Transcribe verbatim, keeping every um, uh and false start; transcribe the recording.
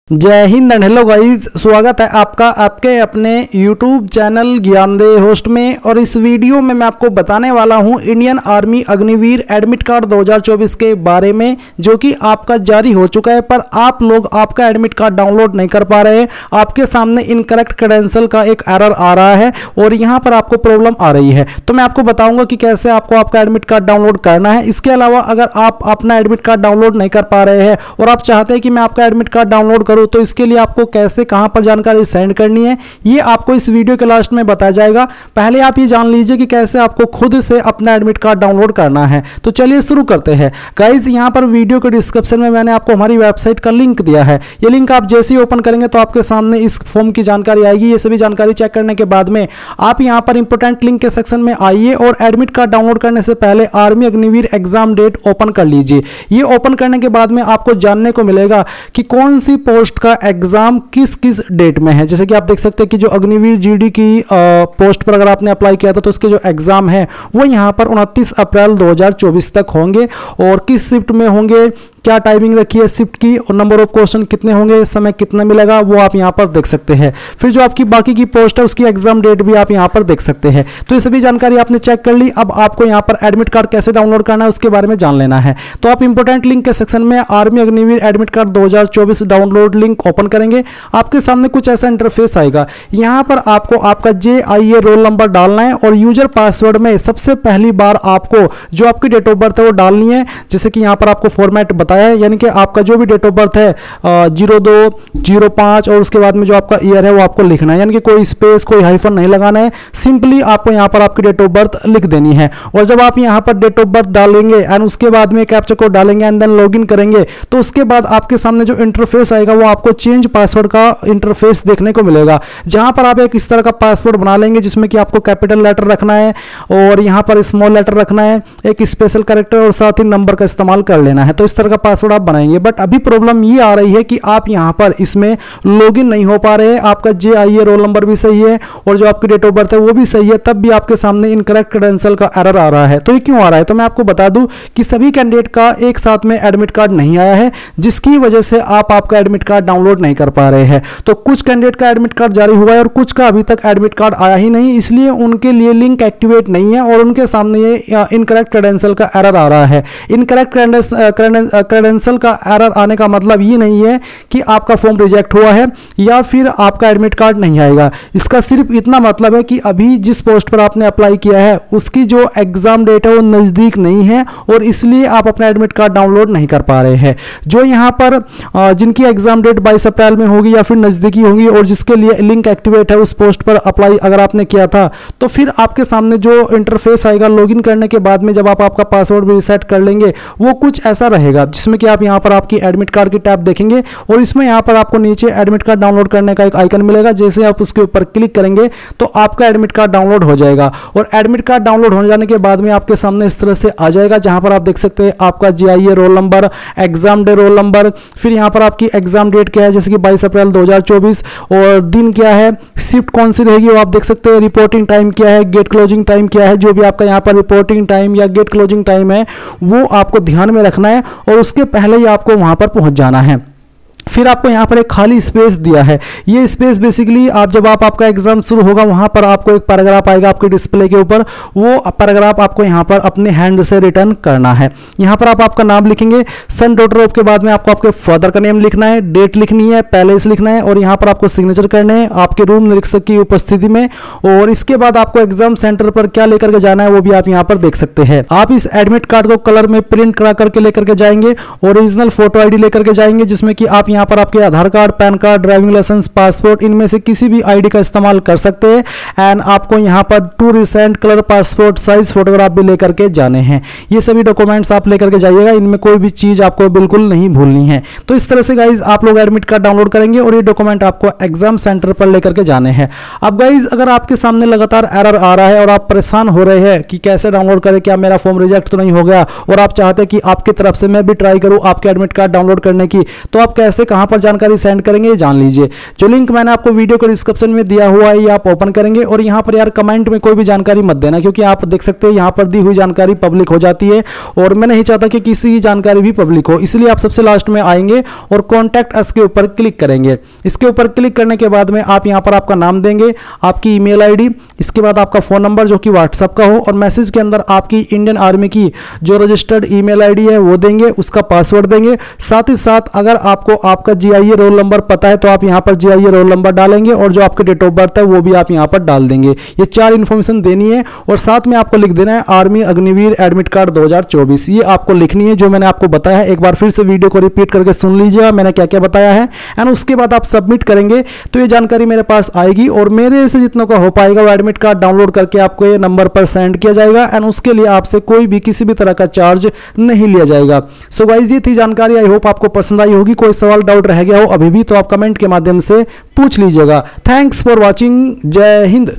जय Hind and hello guys, स्वागत है आपका आपके अपने यूट्यूब चैनल ज्ञानदेह होस्ट में। और इस वीडियो में मैं आपको बताने वाला हूं Indian army Agniveer admit card दो हज़ार चौबीस के बारे में, जो कि आपका जारी हो चुका है, पर आप लोग आपका एडमिट कार्ड डाउनलोड नहीं कर पा रहे हैं। आपके सामने इनकरेक्ट क्रेडेंशियल का एक एरर आ रहा है और यहां पर आपको प्रॉब्लम आ रही है। तो मैं आपको बताऊंगा कि कैसे आपको आपका एडमिट कार्ड डाउनलोड करना है। इसके अलावा अगर आप अपना एडमिट कार्ड डाउनलोड नहीं कर पा रहे हैं और आप चाहते हैं कि मैं आपका एडमिट कार्ड डाउनलोड करूं, तो इसके लिए आपको कैसे कहां पर जानकारी सेंड करनी है, ये आपको इस वीडियो के लास्ट में बताया जाएगा। पहले आप ये जान लीजिए कि कैसे आपको खुद से अपना एडमिट कार्ड डाउनलोड करना है। तो चलिए शुरू करते हैं गाइस। यहां पर वीडियो के डिस्क्रिप्शन में मैंने आपको हमारी वेबसाइट का लिंक दिया है। ये लिंक आप जैसे ही ओपन करेंगे तो आपके सामने इस फॉर्म की जानकारी आएगी। ये सभी जानकारी चेक करने के बाद में आप यहां पर इंपोर्टेंट लिंक के सेक्शन में आइए और एडमिट कार्ड डाउनलोड करने से पहले army Agniveer exam date open कर लीजिए। ये ओपन करने के बाद में आपको जानने को मिलेगा कि कौन सी पोस्ट का एग्जाम किस किस डेट में है। जैसे कि आप देख सकते हैं कि जो अग्निवीर जीडी की पोस्ट पर अगर आपने अप्लाई किया था तो उसके जो एग्जाम है वो यहां पर उनतीस अप्रैल दो हज़ार चौबीस तक होंगे। और किस शिफ्ट में होंगे, क्या टाइमिंग रखी है शिफ्ट की, और नंबर ऑफ क्वेश्चन कितने होंगे, समय कितना मिलेगा, वो आप यहां पर देख सकते हैं। फिर जो आपकी बाकी की पोस्ट है उसकी एग्जाम डेट भी आप यहां पर देख सकते हैं। तो ये सभी जानकारी आपने चेक कर ली। अब आपको यहां पर एडमिट कार्ड कैसे डाउनलोड करना है उसके बारे में जान लेना है। तो आप इंपोर्टेंट लिंक के सेक्शन में आर्मी अग्निवीर एडमिट कार्ड दो हज़ार चौबीस डाउनलोड लिंक ओपन करेंगे। आपके सामने कुछ ऐसा इंटरफेस आएगा। यहां पर आपको आपका J I A roll number डालना है और यूजर पासवर्ड में सबसे पहली बार आपको जो आपकी डेट ऑफ बर्थ है वो डालनी है। जैसे कि यहां पर आपको फॉर्मेट बताया है, यानी कि आपका जो भी डेट ऑफ बर्थ है जीरो दो जीरो पाँच और उसके बाद में जो आपका ईयर है वो आपको लिखना है, यानी कि कोई स्पेस कोई हाइफन नहीं लगाना है। सिंपली आपको यहां पर आपकी डेट ऑफ बर्थ लिख देनी है। और जब आप यहां पर डेट ऑफ बर्थ डालेंगे एंड उसके बाद में कैप्चा कोड डालेंगे एंड देन लॉगिन करेंगे, तो उसके बाद आपके सामने जो इंटरफेस आएगा वो आपको चेंज पासवर्ड का इंटरफेस देखने को मिलेगा, जहां पर आप एक इस तरह का पासवर्ड बना लेंगे जिसमें कि आपको कैपिटल लेटर रखना है और यहां पर स्मॉल लेटर रखना है, एक स्पेशल कैरेक्टर और साथ ही नंबर का इस्तेमाल कर लेना है। तो इस तरह का पासवर्ड आप बनाएंगे। बट अभी प्रॉब्लम ये आ रही है कि आप यहां पर इसमें लॉगिन नहीं हो पा रहे हैं। आपका J I A roll number भी सही है और जो आपकी डेट ऑफ बर्थ है वो भी सही है, तब भी आपके सामने इनकरेक्ट क्रेडेंशियल का एरर आ रहा है। तो ये क्यों आ रहा है, तो मैं आपको बता दूं कि सभी कैंडिडेट का एक साथ में एडमिट कार्ड नहीं आया है, जिसकी वजह से आप आपका एडमिट कार्ड डाउनलोड नहीं कर पा रहे हैं। तो कुछ कैंडिडेट का एडमिट कार्ड जारी हुआ है और कुछ का अभी तक एडमिट कार्ड आया ही नहीं, इसलिए उनके लिए लिंक एक्टिवेट नहीं है और उनके सामने ये इनकरेक्ट क्रेडेंशियल का एरर आ रहा है। इनकरेक्ट क्रेडेंशियल का एरर आने का मतलब ये नहीं है कि आपका फॉर्म रिजेक्ट हुआ है या फिर आपका एडमिट कार्ड नहीं आएगा। इसका सिर्फ इतना मतलब है कि अभी जिस पोस्ट पर आपने अप्लाई किया है उसकी जो एग्जाम डेट है वो नज़दीक नहीं है और इसलिए आप अपना एडमिट कार्ड डाउनलोड नहीं कर पा रहे हैं। जो यहाँ पर जिनकी एग्जाम डेट बाईस अप्रैल में होगी या फिर नज़दीकी होगी और जिसके लिए लिंक एक्टिवेट है उस पोस्ट पर अप्लाई अगर आपने किया था, तो फिर आपके सामने जो इंटरफेस आएगा लॉगिन करने के बाद में, जब आप आपका पासवर्ड भी रिसेट कर लेंगे, वो कुछ ऐसा रहेगा जिसमें कि आप यहाँ पर आपकी एडमिट कार्ड की टैब देखेंगे और इसमें यहाँ पर आपको नीचे एडमिट कार्ड डाउनलोड करने का एक आइकन मिलेगा। जैसे आप उसके ऊपर क्लिक करेंगे तो आपका एडमिट कार्ड डाउनलोड हो जाएगा और एडमिट कार्ड डाउनलोड हो जाने के बाद में आपके सामने इस तरह से आ जाएगा, जहां पर आप देख सकते हैं आपका J I A roll number, exam day roll number, फिर यहाँ पर आपकी एग्जाम डेट क्या है जैसे कि बाईस अप्रैल दो हज़ार चौबीस, और दिन क्या है, शिफ्ट कौन सी रहेगी वो आप देख सकते हैं, रिपोर्टिंग टाइम क्या है, गेट क्लोजिंग टाइम क्या है। जो भी आपका यहाँ पर रिपोर्टिंग टाइम या गेट क्लोजिंग टाइम है वो आपको ध्यान में रखना है और उसके पहले ही आपको वहां पर पहुंच जाना है। फिर आपको यहाँ पर एक खाली स्पेस दिया है। ये स्पेस बेसिकली आप जब आप आपका एग्जाम शुरू होगा वहाँ पर आपको एक पैराग्राफ आएगा आपके डिस्प्ले के ऊपर, वो पैराग्राफ आपको यहाँ पर अपने हैंड से रिटर्न करना है। यहाँ पर आप आपका नाम लिखेंगे, सन डॉटर ऑफ के बाद में आपको आपके फादर का नेम लिखना है, डेट लिखनी है, पैलेस लिखना है और यहाँ पर आपको सिग्नेचर करने हैं आपके रूम निरीक्षक की उपस्थिति में। और इसके बाद आपको एग्जाम सेंटर पर क्या लेकर के जाना है वो भी आप यहाँ पर देख सकते हैं। आप इस एडमिट कार्ड को कलर में प्रिंट करा करके लेकर के जाएंगे, ओरिजिनल फोटो आई डी लेकर के जाएंगे, जिसमें कि आप यहाँ पर आपके Aadhaar card, PAN card, driving licence, passport, इनमें से किसी भी आईडी का इस्तेमाल कर सकते हैं। एंड आपको यहाँ पर two recent colour passport size photograph भी लेकर के जाने हैं। ये सभी डॉक्यूमेंट्स आप लेकर के जाइएगा, इनमें कोई भी चीज आपको बिल्कुल नहीं भूलनी है। तो इस तरह से गाइज आप लोग एडमिट कार्ड डाउनलोड करेंगे और ये डॉक्यूमेंट आपको एग्जाम सेंटर पर लेकर के जाने हैं। अब गाइज अगर आपके सामने लगातार एरर आ रहा है और आप परेशान हो रहे हैं कि कैसे डाउनलोड करें, क्या मेरा फॉर्म रिजेक्ट तो नहीं हो गया, और आप चाहते हैं कि आपकी तरफ से मैं भी ट्राई करूं आपके एडमिट कार्ड डाउनलोड करने की, तो आप कैसे कहाँ पर जानकारी सेंड करेंगे जान लीजिए। जो लिंक मैंने आपको वीडियो के डिस्क्रिप्शन में दिया हुआ है ये आप ओपन करेंगे और यहाँ पर यार कमेंट में कोई भी जानकारी मत देना, क्योंकि आप देख सकते हैं यहाँ पर दी हुई जानकारी पब्लिक हो जाती है और मैं नहीं चाहता कि किसी की जानकारी भी पब्लिक हो, इसलिए आप सबसे लास्ट में आएंगे और कॉन्टैक्ट अस के ऊपर क्लिक करेंगे। इसके ऊपर क्लिक करने के बाद में आप यहाँ पर आपका नाम देंगे, आपकी ईमेल आईडी, इसके बाद आपका फोन नंबर जो कि व्हाट्सएप का हो और मैसेज के अंदर आपकी इंडियन आर्मी की जो रजिस्टर्ड ईमेल आईडी है वो देंगे, उसका पासवर्ड देंगे। साथ ही साथ अगर आपको आपका जीआईए रोल नंबर पता है तो आप यहाँ पर जीआईए रोल नंबर डालेंगे और जो आपके डेट ऑफ बर्थ है वो भी आप यहाँ पर डाल देंगे। ये चार इंफॉर्मेशन देनी है और साथ में आपको लिख देना है आर्मी अग्निवीर एडमिट कार्ड दो हज़ार चौबीस, ये आपको लिखनी है जो मैंने आपको बताया है। एक बार फिर से वीडियो को रिपीट करके सुन लीजिएगा मैंने क्या क्या बताया है एंड उसके बाद आप सबमिट करेंगे तो ये जानकारी मेरे पास आएगी और मेरे से जितनों का हो पाएगा वो एडमिट कार्ड डाउनलोड करके आपको ये नंबर पर सेंड किया जाएगा एंड उसके लिए आपसे कोई भी किसी भी तरह का चार्ज नहीं लिया जाएगा। सो गाइस ये थी जानकारी, आई होप आपको पसंद आई होगी। कोई सवाल डाउट रह गया हो अभी भी तो आप कमेंट के माध्यम से पूछ लीजिएगा। थैंक्स फॉर वॉचिंग, जय हिंद।